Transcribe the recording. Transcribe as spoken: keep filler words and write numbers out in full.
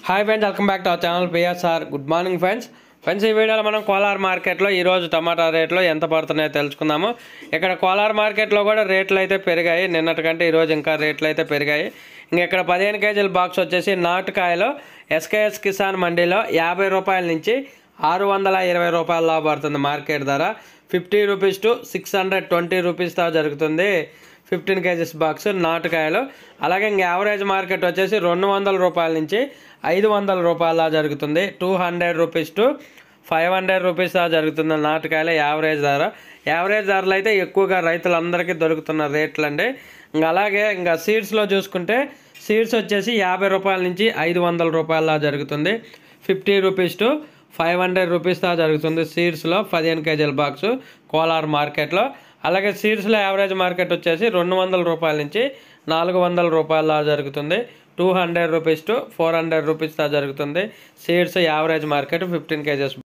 Hi friends, welcome back to our channel PSR. Good morning friends. Friends, ఈ వీడియోలో మనం కోలార్ మార్కెట్లో ఈరోజు టమాటా రేట్లు ఎంత పడుతున్నాయో తెలుసుకుందాము. ఇక్కడ కోలార్ మార్కెట్లో కూడా రేట్లు అయితే పెరిగాయి. నిన్నటి కంటే ఈరోజు ఇంకా రేట్లు అయితే పెరిగాయి. ఇంక ఇక్కడ పదిహేను కేజీల బాక్స్ వచ్చేసి నాటుకాయలు ఎస్కేఎస్ కిసాన్ మండీలో యాభై రూపాయల నుంచి ఆరు వందల ఇరవై రూపాయల పడుతుంది. మార్కెట్ ధర fifty rupees to six hundred twenty rupees దా జరుగుతుంది. ఫిఫ్టీన్ కేజీస్ బాక్స్ నాటుకాయలు. అలాగే ఇంక యావరేజ్ మార్కెట్ వచ్చేసి రెండు వందల రూపాయల నుంచి ఐదు వందల రూపాయల జరుగుతుంది. Two hundred rupees to five hundred rupees దా జరుగుతుంది నాటుకాయలు యావరేజ్ ధర. యావరేజ్ ధరలు అయితే ఎక్కువగా రైతులందరికీ దొరుకుతున్న రేట్లు అండి. ఇంకా అలాగే ఇంకా సీడ్స్లో చూసుకుంటే సీడ్స్ వచ్చేసి యాభై రూపాయల నుంచి ఐదు వందల రూపాయల జరుగుతుంది. Fifty rupees to five hundred rupees దా జరుగుతుంది సీడ్స్లో పదిహేను కేజీల బాక్సు కోలార్ మార్కెట్లో. అలాగే సీడ్స్లో యావరేజ్ మార్కెట్ వచ్చేసి రెండు వందల రూపాయల నుంచి నాలుగు వందల రూపాయల జరుగుతుంది. Two hundred rupees to four hundred rupees దా జరుగుతుంది seeds average market fifteen kgs.